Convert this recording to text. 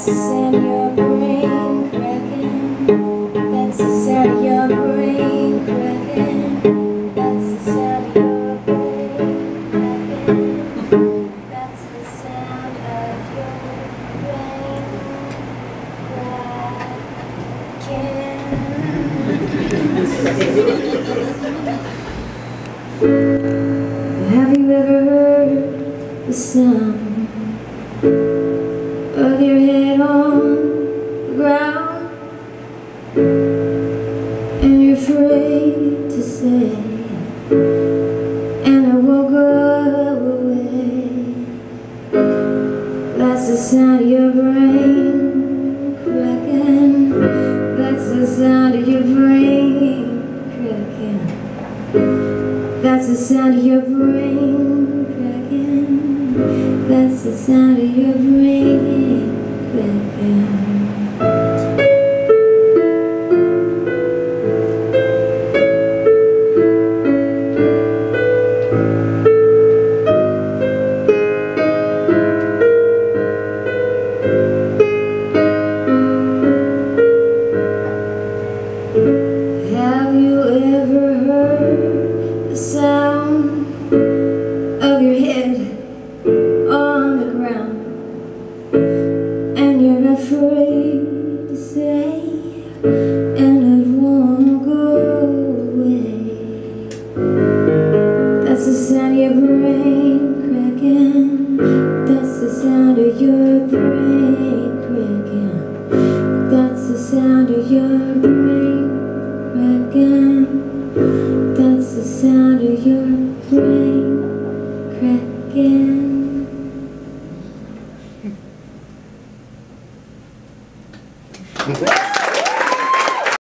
That's the sound of your brain cracking. That's the sound of your brain cracking. That's the sound of your brain cracking. That's the sound of your brain cracking. Have you ever heard the sound of your head on the ground, and you're afraid to say, and I won't go away? That's the sound of your brain cracking. That's the sound of your brain cracking. That's the sound of your brain cracking. That's the sound of your brain cracking. Have you ever heard the sound of your head on the ground, and you're afraid to say, and it won't go away? That's the sound of your brain cracking. That's the sound of your brain cracking. That's the sound of your brain cracking. That's the sound of your brain cracking.